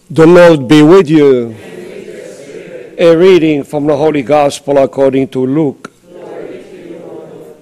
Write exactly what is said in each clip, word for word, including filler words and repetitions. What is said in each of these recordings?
The Lord be with you. And with your spirit. A reading from the Holy Gospel according to Luke. Glory to you, Lord.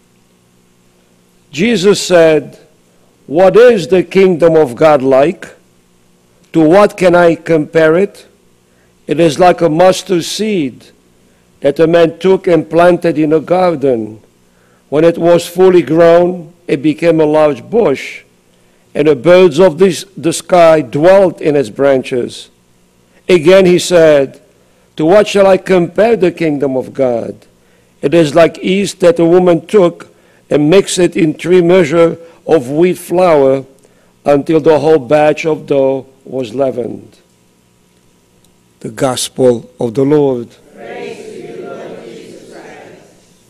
Jesus said, "What is the kingdom of God like? To what can I compare it? It is like a mustard seed that a man took and planted in a garden. When it was fully grown, it became a large bush, and the birds of this, the sky dwelt in its branches." Again he said, "To what shall I compare the kingdom of God? It is like yeast that a woman took and mixed it in three measures of wheat flour until the whole batch of dough was leavened." The Gospel of the Lord. Praise to you, Lord Jesus Christ.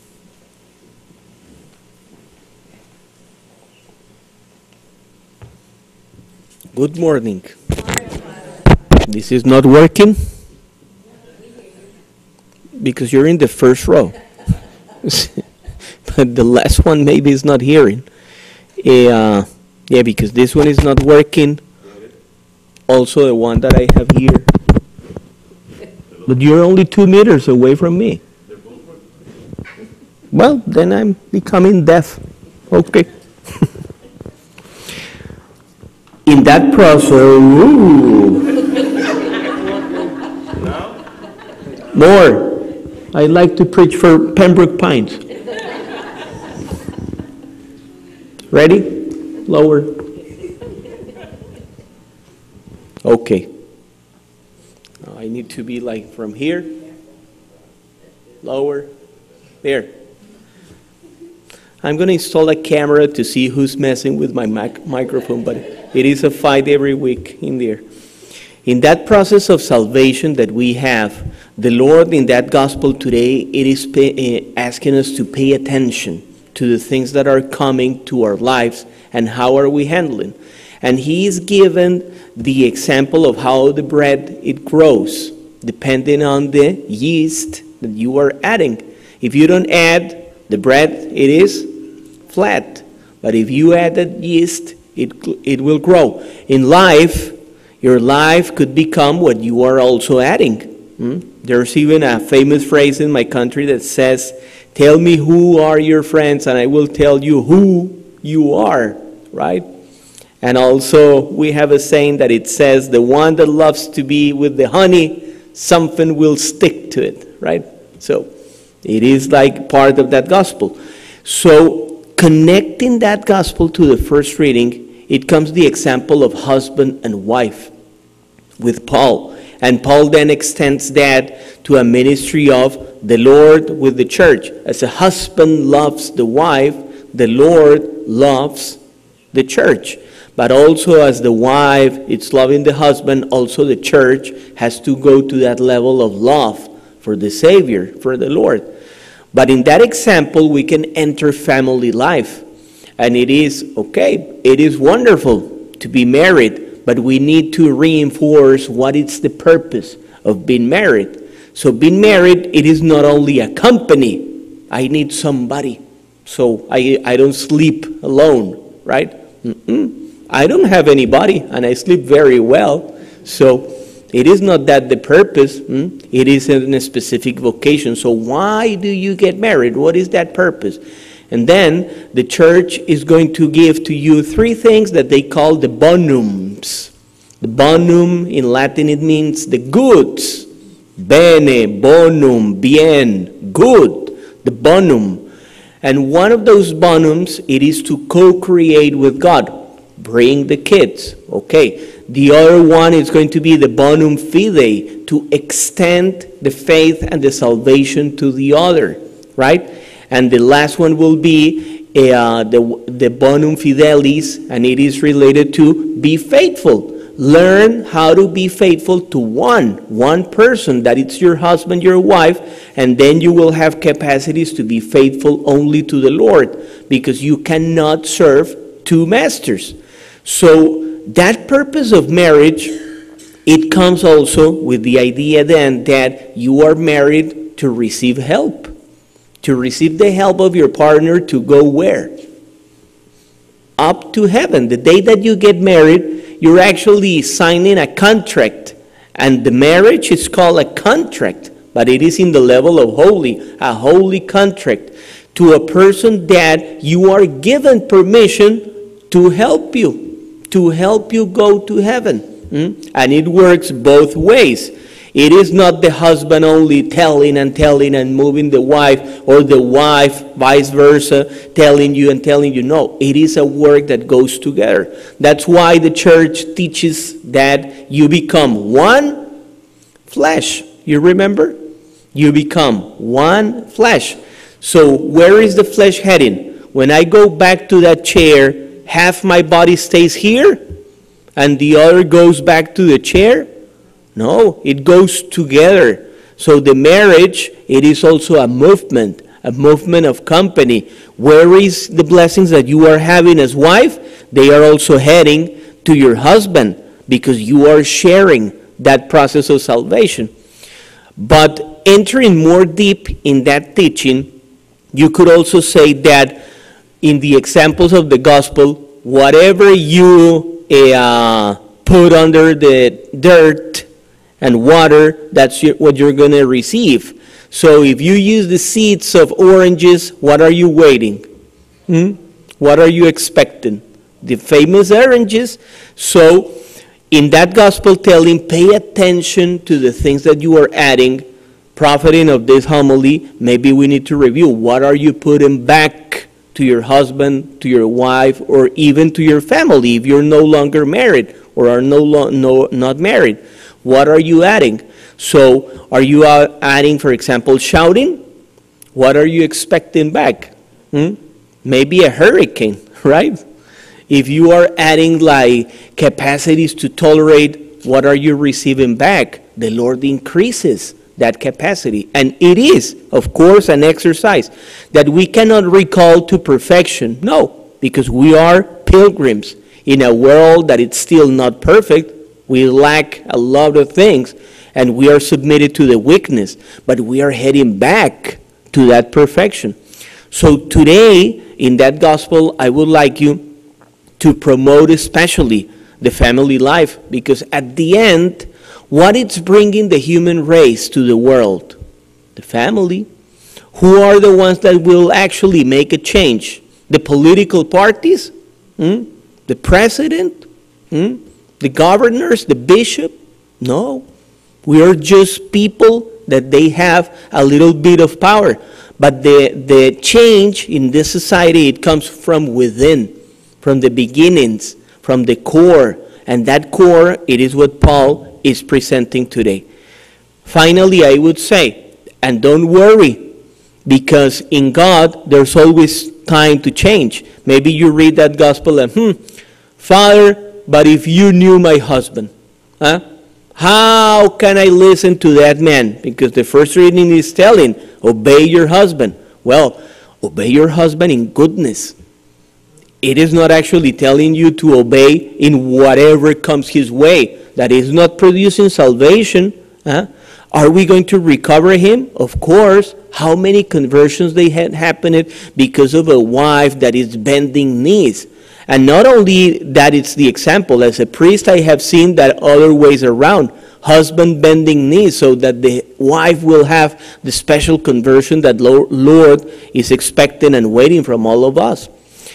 Good morning. This is not working because you're in the first row. But the last one maybe is not hearing. Uh, yeah, because this one is not working. Also the one that I have here. But you're only two meters away from me. Well, then I'm becoming deaf. Okay. In that process, ooh. More. I like to preach for Pembroke Pines. Ready? Lower. Okay. Now I need to be like from here. Lower. There. I'm going to install a camera to see who's messing with my mic microphone, but it is a fight every week in there. In that process of salvation that we have, the Lord in that gospel today, it is pay, uh, asking us to pay attention to the things that are coming to our lives and how are we handling. And he is given the example of how the bread, it grows, depending on the yeast that you are adding. If you don't add the bread, it is flat. But if you add the yeast, it, it will grow. In life, your life could become what you are also adding. Hmm? There's even a famous phrase in my country that says, "Tell me who are your friends and I will tell you who you are," right? And also we have a saying that it says, "The one that loves to be with the honey, something will stick to it," right? So it is like part of that gospel. So connecting that gospel to the first reading, it comes the example of husband and wife with Paul. And Paul then extends that to a ministry of the Lord with the church. As a husband loves the wife, the Lord loves the church. But also as the wife, it's loving the husband, also the church has to go to that level of love for the Savior, for the Lord. But in that example, we can enter family life. And it is, okay, it is wonderful to be married, but we need to reinforce what is the purpose of being married. So being married, it is not only a company. I need somebody. So I, I don't sleep alone, right? Mm-mm. I don't have anybody, and I sleep very well. So it is not that the purpose, mm? It is in a specific vocation. So why do you get married? What is that purpose? And then the church is going to give to you three things that they call the bonums. The bonum, in Latin, it means the goods. Bene, bonum, bien, good. The bonum. And one of those bonums, it is to co-create with God. Bring the kids. Okay. The other one is going to be the bonum fide, to extend the faith and the salvation to the other, right? And the last one will be uh, the, the bonum fidelis, and it is related to be faithful. Learn how to be faithful to one, one person, that it's your husband, your wife, and then you will have capacities to be faithful only to the Lord, because you cannot serve two masters. So that purpose of marriage, it comes also with the idea then that you are married to receive help. To receive the help of your partner to go where? Up to heaven. The day that you get married, you're actually signing a contract. And the marriage is called a contract, but it is in the level of holy, a holy contract to a person that you are given permission to help you, to help you go to heaven. Mm? And it works both ways. It is not the husband only telling and telling and moving the wife, or the wife, vice versa, telling you and telling you. No, it is a work that goes together. That's why the church teaches that you become one flesh. You remember? You become one flesh. So where is the flesh heading? When I go back to that chair, half my body stays here and the other goes back to the chair? No, it goes together. So the marriage, it is also a movement, a movement of company. Where is the blessings that you are having as wife? They are also heading to your husband, because you are sharing that process of salvation. But entering more deep in that teaching, you could also say that in the examples of the gospel, whatever you uh, put under the dirt and water, that's what you're going to receive. So if you use the seeds of oranges, what are you waiting? Hmm? What are you expecting? The famous oranges. So in that gospel telling, pay attention to the things that you are adding. Profiting of this homily, maybe we need to review. What are you putting back to your husband, to your wife, or even to your family if you're no longer married or are no, lo no not married? What are you adding? So are you uh, adding, for example, shouting? What are you expecting back? Hmm? Maybe a hurricane, right? If you are adding like capacities to tolerate, what are you receiving back? The Lord increases that capacity. And it is, of course, an exercise that we cannot recall to perfection. No, because we are pilgrims in a world that it's still not perfect. We lack a lot of things, and we are submitted to the weakness, but we are heading back to that perfection. So today, in that gospel, I would like you to promote especially the family life, because at the end, what it's bringing the human race to the world? The family. Who are the ones that will actually make a change? The political parties? Hmm? The president? Hmm? The governors? The bishop? No. We are just people that they have a little bit of power. But the, the change in this society, it comes from within, from the beginnings, from the core. And that core, it is what Paul is presenting today. Finally, I would say, and don't worry, because in God, there's always time to change. Maybe you read that gospel and, hmm, Father, but if you knew my husband, huh? How can I listen to that man? Because the first reading is telling, obey your husband. Well, obey your husband in goodness. It is not actually telling you to obey in whatever comes his way. That is not producing salvation. Huh? Are we going to recover him? Of course. How many conversions they had happened because of a wife that is bending knees? And not only that, it's the example. As a priest, I have seen that other ways around. Husband bending knees so that the wife will have the special conversion that Lord is expecting and waiting from all of us.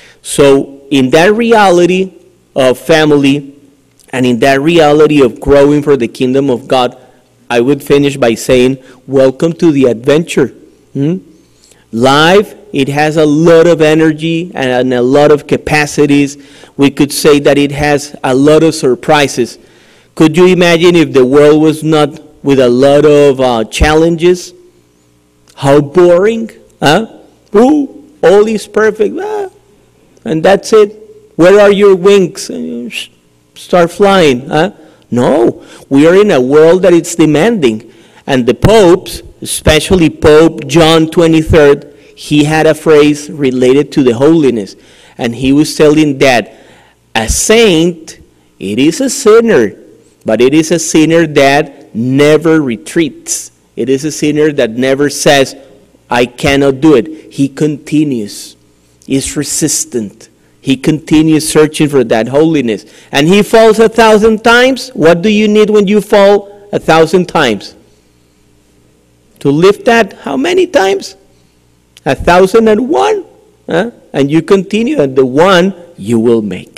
So in that reality of family and in that reality of growing for the kingdom of God, I would finish by saying, welcome to the adventure. Hmm? Life, it has a lot of energy and a lot of capacities. We could say that it has a lot of surprises. Could you imagine if the world was not with a lot of uh, challenges? How boring, huh? Ooh, all is perfect, ah, and that's it. Where are your wings? Start flying, huh? No, we are in a world that it's demanding. And the popes, especially Pope John the twenty-third, he had a phrase related to the holiness. And he was telling that a saint, it is a sinner, but it is a sinner that never retreats. It is a sinner that never says, I cannot do it. He continues, is resistant, he continues searching for that holiness. And he falls a thousand times. What do you need when you fall a thousand times? To lift that, how many times? A thousand and one. Huh? And you continue, and the one you will make.